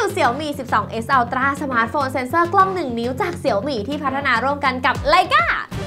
Xiaomi 12S Ultra สมาร์ทโฟนเซ็นเซอร์กล้อง1 นิ้วจาก Xiaomi ที่พัฒนาร่วมกันกับ Leica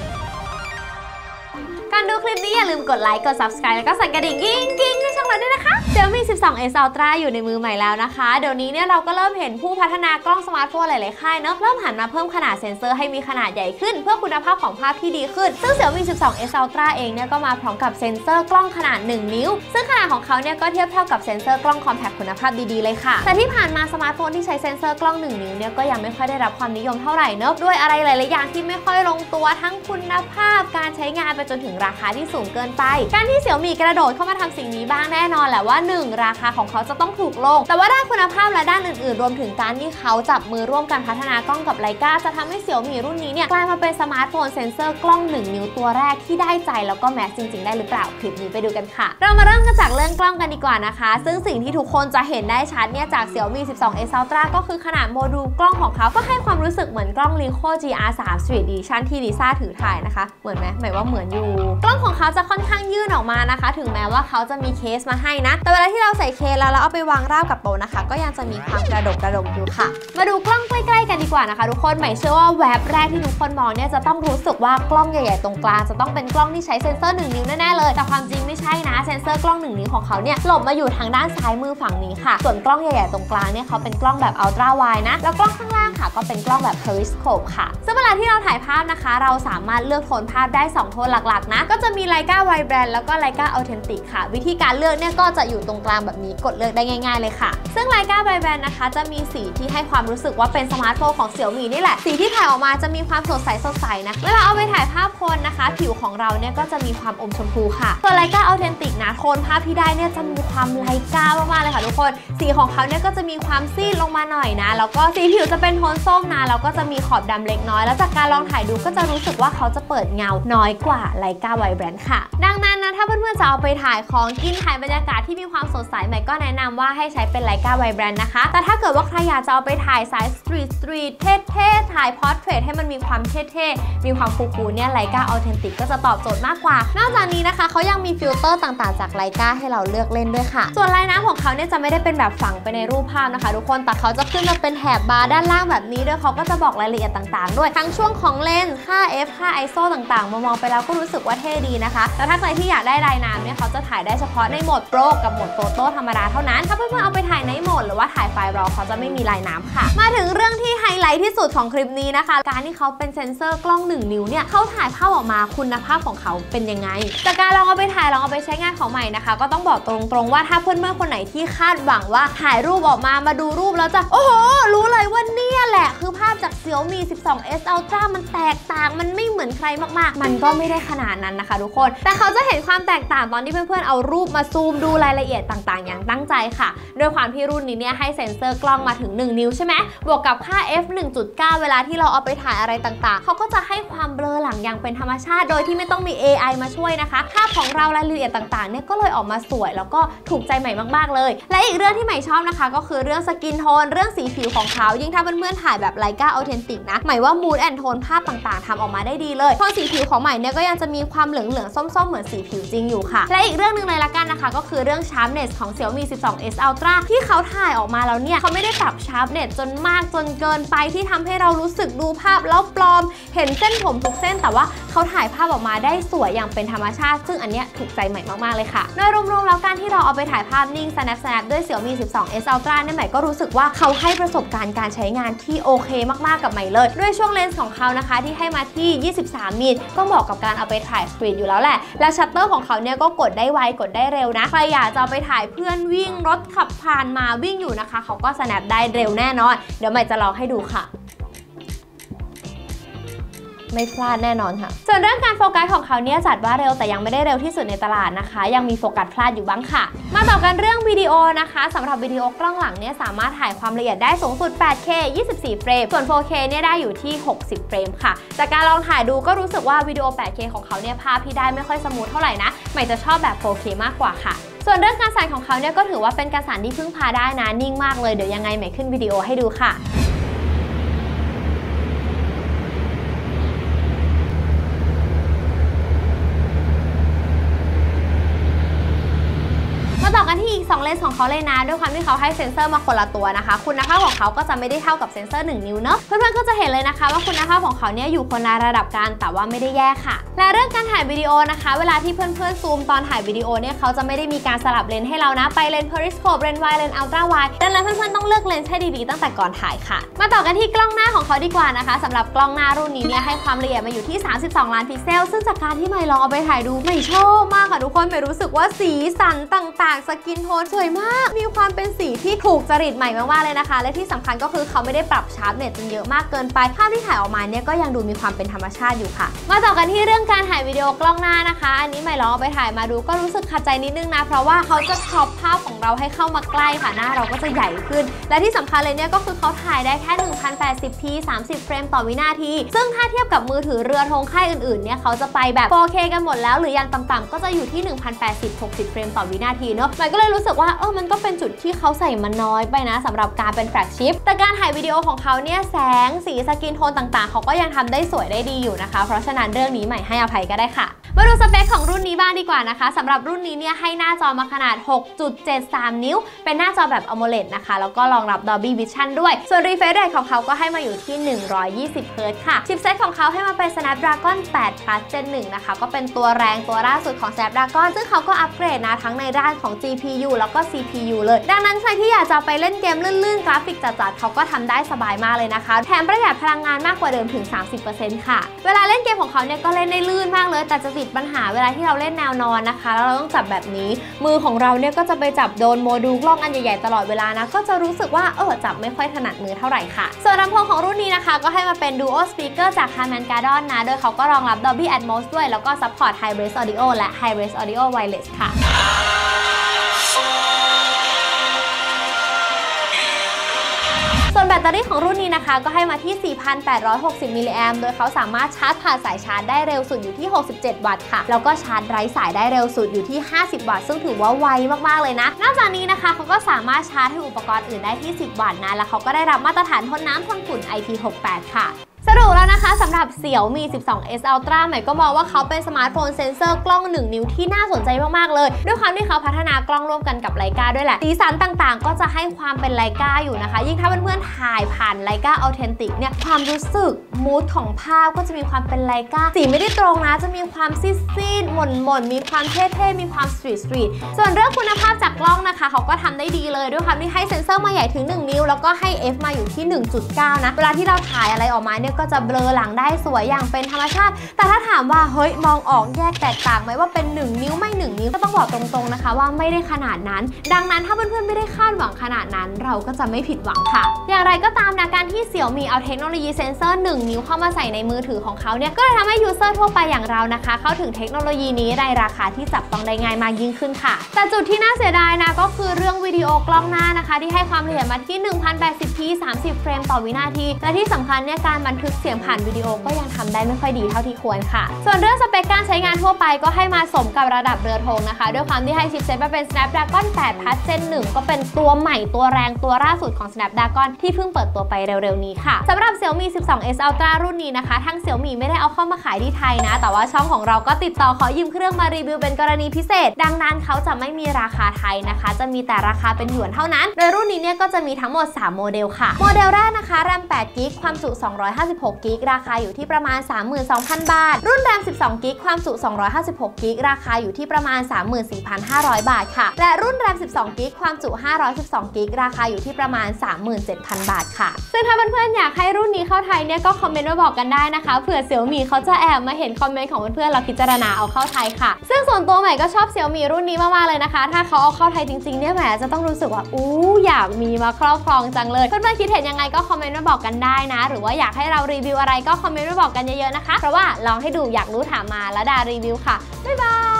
การดูคลิปนี้อย่าลืมกดไลค์ กด Subscribe แล้วก็สั่นกระดิ่งกิ๊งๆในช่องเราด้วยนะคะ Xiaomi 12S Ultra อยู่ในมือใหม่แล้วนะคะเดี๋ยวนี้เนี่ยเราก็เริ่มเห็นผู้พัฒนากล้องสมาร์ทโฟนหลายๆค่ายเนอะเริ่มหันมาเพิ่มขนาดเซ็นเซอร์ให้มีขนาดใหญ่ขึ้นเพื่อคุณภาพของภาพที่ดีขึ้นซึ่ง Xiaomi 12S Ultra เองเนี่ยก็มาพร้อมกับเซ็นเซอร์กล้องขนาด1 นิ้วซึ่งขนาดของเขาเนี่ยก็เทียบเท่ากับเซ็นเซอร์กล้องคอมแพคคุณภาพดีๆเลยค่ะแต่ที่ผ่านมาสมาร์ทโฟนที่ใช้เซ็นเซอร์กล้อง1 นิ้วเนี่ยก็ยังไม่ค่อยได้รับความนิยมเท่าไหร่เนอะด้วยอะไรหลายๆอย่างที่ไม่ค่อยลงตัวทั้งคุณภาพการใช้งานไปจนถึงราคาที่สูงเกินไปการที่ Xiaomi กระโดดเข้ามาทำสิ่งนี้บ้างแน่นอนแหละว่า1ราคาของเขาจะต้องถูกลงแต่ว่าด้านคุณภาพและด้านอื่นๆรวมถึงการที่เขาจับมือร่วมกันพัฒนากล้องกับ Leica จะทำให้ Xiaomi รุ่นนี้เนี่ยกลายมาเป็นสมาร์ทโฟนเซ็นเซอร์กล้อง1 นิ้วตัวแรกที่ได้ใจแล้วก็แมสจริงๆได้หรือเปล่าคลิปนี้ไปดูกันค่ะเรามาเริ่มกันจากเรื่องกล้องกันดีกว่านะคะซึ่งสิ่งที่ทุกคนจะเห็นได้ชัดเนี่ยจาก Xiaomi 12S Ultra ก็คือขนาดโมดูลกล้องของเขาก็ให้ความรู้สึกเหมือนกล้อง Ricoh GR3 Street Edition ที่ลิซ่าถือถ่ายนะคะเหมือนไหมหมายว่าเหมือนอยู่กล้องของเขาจะค่อนข้างยื่นออกมานะคะถึงแม้ว่าเขาจะมีเคสมาให้นะแต่เวลาที่เราใส่เคสแล้วเอาไปวางราบกับโต๊ะนะคะก็ยังจะมีความกระดกอยู่ค่ะมาดูกล้องใกล้ๆกันดีกว่านะคะทุกคนหมายเชื่อว่าแวบแรกที่ทุกคนมองเนี่ยจะต้องรู้สึกว่ากล้องใหญ่ๆตรงกลางจะต้องเป็นกล้องที่ใช้เซ็นเซอร์1 นิ้วแน่ๆเลยแต่ความจริงไม่ใช่นะเซ็นเซอร์กล้อง1 นิ้วของเขาเนี่ยหลบมาอยู่ทางด้านซ้ายมือฝั่งนี้ค่ะส่วนกล้องใหญ่ๆตรงกลางเนี่ยเขาเป็นกล้องแบบอัลตร้าไวด์นะแล้วกล้องข้างล่างค่ะก็เป็นกล้องแบบ periscope ค่ะซึ่งเวลาที่เราถ่ายภาพนะคะเราสามารถเลือกโทนภาพได้2โทนหลักๆนะก็จะมี Leica Vibrant แล้วก็ Leica Authentic ค่ะวิธีการเลือกเนี่ยก็จะอยู่ตรงกลางแบบนี้กดเลือกได้ง่ายๆเลยค่ะซึ่ง Leica Vibrant นะคะจะมีสีที่ให้ความรู้สึกว่าเป็นสมาร์ทโฟนของ Xiaomi นี่แหละสีที่ถ่ายออกมาจะมีความสดใสนะเวลาเอาไปถ่ายภาพคนนะคะผิวของเราเนี่ยก็จะมีความอมชมพูค่ะส่วน Leica Authentic นะโทนภาพที่ได้เนี่ยจะมีความไลกามากๆเลยค่ะทุกคนสีของเขาเนี่ยก็จะมีความซีดลงมาหน่อยนะแล้วก็สีผิวจะเป็นโทนส้มนะแล้วก็จะมีขอบดำเล็กน้อยแล้วจากการลองถ่ายดูก็จะรู้สึกว่าเขาจะเปิดเงาน้อยกว่า Leica Vibrant ค่ะดังนั้นนะถ้าเพื่อนๆจะเอาไปถ่ายของกินถ่ายบรรยากาศที่มีความสดใสใหม่ก็แนะนำว่าให้ใช้เป็น Leica Vibrant นะคะแต่ถ้าเกิดว่าใครอยากจะเอาไปถ่ายสายสตรีทเท่ๆถ่ายพอร์เทรตให้มันมีความเท่ๆมีความคูลๆเนี่ย Leica Authentic ก็จะตอบโจทย์มากกว่านอกจากนี้นะคะเขายังมีฟิลเตอร์ต่างๆจาก Leica ให้เราเลือกเล่นด้วยค่ะส่วนลายน้ำของเขาเนี่ยจะไม่ได้เป็นแบบฝังไปในรูปภาพนะคะทุกคนแต่เขาจะขึ้นมาเป็นแถบบาร์ด้านล่างแบบนี้ด้วยเขาก็จะบอกรายละเอียดต่างๆด้วยทั้งช่วงของเลนส์ค่า f ค่า ISO ต่างๆมองไปแล้วก็รู้สึกว่าเท่ดีนะคะแต่ถ้าใครที่อยากได้ลายน้ำเนี่ยเขาจะถ่ายได้เฉพาะในโหมดโปรกับโหมดโฟโต้ธรรมดาเท่านั้นถ้าเพื่อนๆเอาไปถ่ายในโหมดหรือว่าถ่ายไฟล์RAWเขาจะไม่มีลายน้ำค่ะมาถึงเรื่องที่ไฮไลท์ที่สุดของคลิปนี้นะคะการที่เขาเป็นเซ็นเซอร์กล้อง1 นิ้วเนี่ยเขาถ่ายภาพออกมาคุณภาพของเขาเป็นยังไงจากการลองเอาไปถ่ายลองเอาไปใช้งานของใหม่นะคะก็ต้องบอกตรงๆว่าถ้าเพื่อนๆคนไหนที่คาดหวังว่าถ่ายรูปออกมาดูรูปแล้วจะโอ้โหรู้เลยว่าเนี่ยแหละคือภาพจาก Xiaomi 12S Ultra มันแตกต่างมันไม่เหมือนใครมากๆมันก็ไม่ได้ขนาดนั้นนะคะทุกคนแต่เขาจะเห็นความแตกต่างตอนที่เพื่อนๆเอารูปมาซูมดูรายละเอียดต่างๆอย่างตั้งใจค่ะด้วยความที่รุ่นนี้เนี่ยให้เซ็นเซอร์กล้องมาถึง1 นิ้วใช่ไหมบวกกับค่า f 1.9 เวลาที่เราเอาไปถ่ายอะไรต่างๆเขาก็จะให้ความเบลอหลังอย่างเป็นธรรมชาติโดยที่ไม่ต้องมี AI มาช่วยนะคะภาพของเรารายละเอียดต่างๆเนี่ยก็เลยออกมาสวยแล้วก็ถูกใจใหม่มากๆเลยและอีกเรื่องที่ใหม่ชอบนะคะก็คือเรื่องสกินโทนเรื่องสีผิวของเขายิ่งถ้าเพื่อนๆถ่ายแบบ Leica Authentic นะหมายว่า mood and tone ภาพต่างๆทำออกมาได้ดีเลยโทนสีผิวของใหม่เนี่ยก็ยังจะมีความเหลืองๆส้มๆเหมือนสีผิวจริงอยู่ค่ะและอีกเรื่องนึงเลยละกันนะคะก็คือเรื่อง sharpness ของ Xiaomi 12S Ultra ที่เขาถ่ายออกมาแล้วเนี่ยเขาไม่ได้ปรับ sharpness จนมากจนเกินไปที่ทำให้เรารู้สึกดูภาพแล้วปลอมเห็นเส้นผมทุกเส้นแต่ว่าเขาถ่ายภาพออกมาได้สวยอย่างเป็นธรรมชาติซึ่งอันเนี้ยถูกใจใหม่มากๆเลยค่ะโดยรวมๆแล้วการที่เราเอาไปถ่ายภาพนิ่ง snap ด้วย Xiaomi 12S Ultra เนี่ยใหม่ก็รู้สึกว่าเขาให้ประสบการณ์การใช้งานที่โอเคมากๆกับใหม่เลยด้วยช่วงเลนส์ของเขานะคะที่ให้มาที่23 มิลก็เหมาะกับการเอาไปถ่ายสตรีทอยู่แล้วแหละและชัตเตอร์ของเขาเนี่ยก็กดได้ไวกดได้เร็วนะใครอยากจะเอาไปถ่ายเพื่อนวิ่งรถขับผ่านมาวิ่งอยู่นะคะเขาก็ snap ได้เร็วแน่นอนเดี๋ยวใหม่จะลองให้ดูค่ะไม่พลาดแน่นอนค่ะส่วนเรื่องการโฟกัสของเขาเนี่ยจัดว่าเร็วแต่ยังไม่ได้เร็วที่สุดในตลาดนะคะยังมีโฟกัสพลาดอยู่บ้างค่ะมาต่อกันเรื่องวิดีโอนะคะสำหรับวิดีโอกล้องหลังเนี่ยสามารถถ่ายความละเอียดได้สูงสุด 8K 24 เฟรมส่วน 4K เนี่ยได้อยู่ที่ 60 เฟรมค่ะจากการลองถ่ายดูก็รู้สึกว่าวิดีโอ 8K ของเขาเนี่ยภาพที่ได้ไม่ค่อยสมูทเท่าไหร่นะใหม่จะชอบแบบ 4K มากกว่าค่ะส่วนเรื่องการสั่นของเขาเนี่ยก็ถือว่าเป็นการสั่นที่พึ่งพาได้นะนิ่งมากเลยเดี๋ยวยังไงใหม่ขึ้นวิดีโอให้ดูค่ะต่อกันที่อีก 12 เลนส์ของเขาเลยนะด้วยความที่เขาให้เซ็นเซอร์มาคนละตัวนะคะคุณภาพของเขาก็จะไม่ได้เท่ากับเซ็นเซอร์1 นิ้วเนาะเพื่อนๆก็จะเห็นเลยนะคะว่าคุณภาพของเขาเนี่ยอยู่คนละระดับกันแต่ว่าไม่ได้แย่ค่ะและเรื่องการถ่ายวิดีโอนะคะเวลาที่เพื่อนๆซูมตอนถ่ายวิดีโอเนี่ยเขาจะไม่ได้มีการสลับเลนส์ให้เรานะไปเลนส์ periscope เลนส์ wide เลนส์ ultra wide ดังนั้นเพื่อนๆต้องเลือกเลนส์ให้ดีๆตั้งแต่ก่อนถ่ายค่ะมาต่อกันที่กล้องหน้าของเขาดีกว่านะคะสำหรับกล้องหน้ารุ่นนี้เนี่ยให้ความละเอียดมาอยู่ที่32 ล้านพิกเซลซึ่งจากการที่ใหม่ลองเอาไปถ่ายดูใหม่ชอบมากค่ะทุกคนใหม่รู้สึกว่าสีสันต่างๆสกินโทนสวยมากมีความเป็นสีที่ถูกจริตใหม่มากๆเลยนะคะและที่สำคัญก็คือเขาไม่ได้ปรับชาร์ปเน็ตจนเยอะมากเกินไปภาพที่ถ่ายออกมาเนี่ยก็ยังดูมีความเป็นธรรมชาติอยู่ค่ะมาต่อกันที่เรื่องการถ่ายวิดีโอกล้องหน้านะคะอันนี้ใหม่ลองเอาไปถ่ายมาดูก็รู้สึกขัดใจนิดนึงนะเพราะว่าเขาจะครอปภาพของเราให้เข้ามาใกล้ค่ะหน้าเราก็จะใหญ่ขึ้นและที่สำคัญเลยเนี่ยก็คือเขาถ่ายได้แค่ 1080p 30 เฟรมต่อวินาทีซึ่งถ้าเทียบกับมือถือเรือธงค่ายอื่นๆเนี่ยเขาจะไปแบบ 4K กันหมดแล้วหรืออย่างต่ำๆก็จะอยู่ที่ 1080 60 เฟรมต่อวินาทีเนาะใหม่ก็เลยรู้สึกว่ามันก็เป็นจุดที่เขาใส่มาน้อยไปนะสำหรับการเป็นแฟลกชิพแต่การถ่ายวิดีโอของเขาเนี่ยแสงสีสกินโทนต่างๆเขาก็ยังทำได้สวยได้ดีอยู่นะคะเพราะฉะนั้นเรื่องนี้ใหม่ให้อภัยก็ได้ค่ะมาดูสเปคของรุ่นนี้บ้างดีกว่านะคะสำหรับรุ่นนี้เนี่ยให้หน้าจอมาขนาด 6.73 นิ้วเป็นหน้าจอแบบ AMOLED นะคะแล้วก็รองรับ Dolby Vision ด้วยส่วน Refresh Rate ของเขาก็ให้มาอยู่ที่120 Hz ค่ะชิปเซตของเขาให้มาเป็น Snapdragon 8 Plus Gen 1นะคะก็เป็นตัวแรงตัวล่าสุดของ Snapdragon ซึ่งเขาก็อัปเกรดนะทั้งในด้านของ GPU แล้วก็ CPU เลยดังนั้นใครที่อยากจะไปเล่นเกมลื่นๆกราฟิกจัดๆเขาก็ทำได้สบายมากเลยนะคะแถมประหยัดพลังงานมากกว่าเดิมถึง 30% ค่ะเวลาเล่นเกมของเขาเนี่ยก็เล่นได้ลื่นมากเลยแต่จะติดปัญหาเวลาที่เราเล่นแนวนอนนะคะแล้วเราต้องจับแบบนี้มือของเราเนี่ยก็จะไปจับโดนโมดูลกล้องอันใหญ่ๆตลอดเวลานะก็จะรู้สึกว่าจับไม่ค่อยถนัดมือเท่าไหร่ค่ะส่วนลำโพงของรุ่นนี้นะคะก็ให้มาเป็น Duo Speaker จาก Harman Kardon นะโดยเขาก็รองรับ Dolby Atmos ด้วยแล้วก็ Support High Res Audio และ High Res Audio Wireless ค่ะส่วนแบตเตอรี่ของรุ่นนี้นะคะก็ให้มาที่ 4,860 มิลลิแอมป์โดยเขาสามารถชาร์จผ่านสายชาร์จได้เร็วสุดอยู่ที่ 67 วัตต์ค่ะแล้วก็ชาร์จไร้สายได้เร็วสุดอยู่ที่ 50 วัตต์ซึ่งถือว่าไวมากๆเลยนะนอกจากนี้นะคะเขาก็สามารถชาร์จให้อุปกรณ์อื่นได้ที่ 10 วัตต์นะแล้วเขาก็ได้รับมาตรฐานทนน้ำทนฝุ่น IP68 ค่ะสรุปแล้วนะคะสำหรับ Xiaomi 12s Ultra ใหม่ก็มองว่าเขาเป็นสมาร์ทโฟนเซ็นเซอร์กล้อง1 นิ้วที่น่าสนใจมากๆเลยด้วยความที่เขาพัฒนากล้องร่วมกันกับไลกาด้วยแหละสีสันต่างๆก็จะให้ความเป็นไลกาอยู่นะคะยิ่งถ้าเพื่อนๆถ่ายผ่านไลกา Authentic เนี่ยความรู้สึกมูดของภาพก็จะมีความเป็นไลกาสีไม่ได้ตรงนะจะมีความซีดๆหม่นๆมีความเท่ๆมีความสตรีทส่วนเรื่องคุณภาพจากกล้องนะคะเขาก็ทำได้ดีเลยด้วยความที่ให้เซ็นเซอร์มาใหญ่ถึง1 นิ้วแล้วก็ให้ f มาอยู่ที่ 1.9 นะเวลาที่เราถ่ายอะไรออกมาเนี่ยก็จะเบลอหลังได้สวยอย่างเป็นธรรมชาติแต่ถ้าถามว่าเฮ้ยมองออกแยกแตกต่างไหมว่าเป็น1 นิ้วไม่1 นิ้วก็ต้องบอกตรงๆนะคะว่าไม่ได้ขนาดนั้นดังนั้นถ้าเพื่อนๆไม่ได้คาดหวังขนาดนั้นเราก็จะไม่ผิดหวังค่ะอย่างไรก็ตามนะการที่ Xiaomi เอาเทคโนโลยีเซ็นเซอร์1 นิ้วเข้ามาใส่ในมือถือของเขาเนี่ยก็เลยทำให้ยูเซอร์ทั่วไปอย่างเรานะคะเข้าถึงเทคโนโลยีนี้ในราคาที่จับต้องได้ง่ายมากยิ่งขึ้นค่ะแต่จุดที่น่าเสียดายนะก็คือเรื่องวิดีโอกล้องหน้านะคะที่ให้ความละเอียดมาที่ 1080p 30 เฟรมต่อวินาทีและที่สำคัญเนี่ยการบันทึกเสียงผ่านวิดีโอก็ยังทำได้ไม่ค่อยดีเท่าที่ควรค่ะส่วนเรื่องสเปคการใช้งานทั่วไปก็ให้มาสมกับระดับเรือธงนะคะด้วยความที่ให้ชิปเซตมาเป็น Snapdragon 8 Plus Gen 1ก็เป็นตัวใหม่ตัวแรงตัวล่าสุดของ Snapdragon ที่เพิ่งเปิดตัวไปเร็วๆนี้ค่ะสำหรับ Xiaomi 12s Ultra รุ่นนี้นะคะทาง Xiaomi ไม่ได้เอาเข้ามาขายที่ไทยนะแต่ว่าช่องของเราก็ติดต่อขอยืมเครื่องมารีวิวเป็นกรณีพิเศษดังนั้นเขาจะไม่มีราคาไทยนะคะจะมีแต่ราคาเป็นหยวนเท่านั้นโดยรุ่นนี้เนี่ยก็จะมีทั้งหมด3โมเดลค่ะโมเดลแรกนะคะ RAM 8 GB ความจุ256 GB ราคาอยู่ที่ประมาณ 32,000 บาทรุ่น RAM 12 GB ความจุ256 GB ราคาอยู่ที่ประมาณ 34,500 บาทค่ะและรุ่น RAM 12 GB ความจุ512 GB ราคาอยู่ที่ประมาณ 37,000 บาทค่ะซึ่งถ้าเพื่อนๆอยากให้รุ่นนี้เข้าไทยเนี่ยก็คอมเมนต์มาบอกกันได้นะคะเผื่อ Xiaomi เขาจะแอบมาเห็นคอมเมนต์ของเพื่อนๆเราพิจารณาเอาเข้าไทยค่ะซึ่งส่วนตัวใหม่ก็ชอบ Xiaomi รุ่นนี้มากๆเลยนะคะถ้าเขาเอาเข้าไทยจริงๆเนี่ยแหมจะต้องรู้สึกว่าอยากมีมาครอบครองจังเลยเพื่อนๆคิดเห็นยังไงก็คอมเมนต์มาบอกกันได้นะหรือว่าอยากให้เรารีวิวอะไรก็คอมเมนต์มาบอกกันเยอะๆนะคะเพราะว่าลองให้ดูอยากรู้ถามมาแล้วดารีวิวค่ะบ๊ายบาย